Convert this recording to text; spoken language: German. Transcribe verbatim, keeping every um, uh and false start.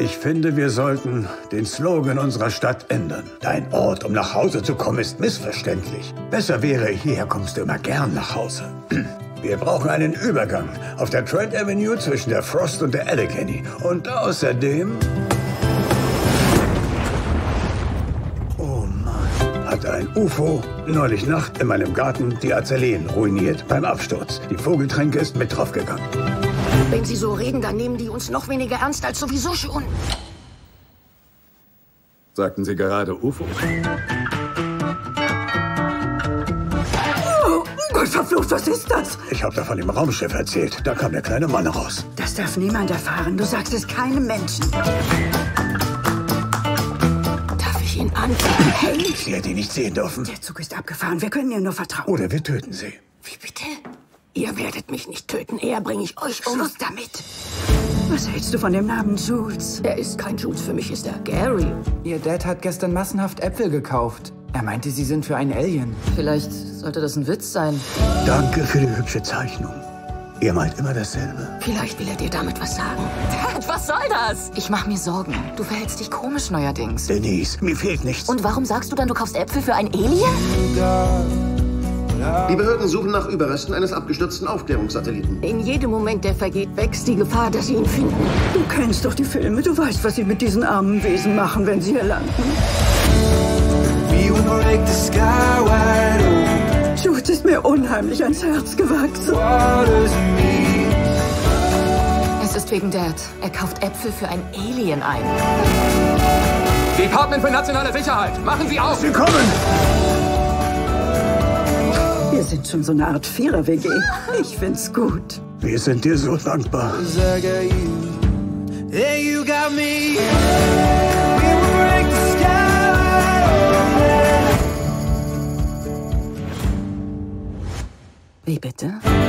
Ich finde, wir sollten den Slogan unserer Stadt ändern. Dein Ort, um nach Hause zu kommen, ist missverständlich. Besser wäre, hierher kommst du immer gern nach Hause. Wir brauchen einen Übergang auf der Trent Avenue zwischen der Frost und der Allegheny. Und außerdem... Oh Mann. Hat ein U F O neulich Nacht in meinem Garten die Azaleen ruiniert beim Absturz. Die Vogeltränke ist mit draufgegangen. Wenn Sie so reden, dann nehmen die uns noch weniger ernst als sowieso schon. Sagten Sie gerade U F O? Oh Gott, verflucht, was ist das? Ich habe davon im Raumschiff erzählt. Da kam der kleine Mann raus. Das darf niemand erfahren. Du sagst es keinem Menschen. Darf ich ihn anfangen? Hey! Sie hätte ihn nicht sehen dürfen. Der Zug ist abgefahren. Wir können ihr nur vertrauen. Oder wir töten sie. Wie bitte? Ihr werdet mich nicht töten, eher bringe ich euch um. Schluss damit. Was hältst du von dem Namen Jules? Er ist kein Jules, für mich ist er Gary. Ihr Dad hat gestern massenhaft Äpfel gekauft. Er meinte, sie sind für einen Alien. Vielleicht sollte das ein Witz sein. Danke für die hübsche Zeichnung. Ihr meint immer dasselbe. Vielleicht will er dir damit was sagen. Dad, was soll das? Ich mach mir Sorgen. Du verhältst dich komisch neuerdings. Denise, mir fehlt nichts. Und warum sagst du dann, du kaufst Äpfel für ein Alien? Die Behörden suchen nach Überresten eines abgestürzten Aufklärungssatelliten. In jedem Moment, der vergeht, wächst die Gefahr, dass sie ihn finden. Du kennst doch die Filme. Du weißt, was sie mit diesen armen Wesen machen, wenn sie hier landen. Jules ist mir unheimlich ans Herz gewachsen. Es ist wegen Dad. Er kauft Äpfel für ein Alien ein. Department für nationale Sicherheit, machen Sie auf! Sie kommen! Wir sind schon so eine Art Vierer-W G. Ich find's gut. Wir sind dir so dankbar. Wie bitte?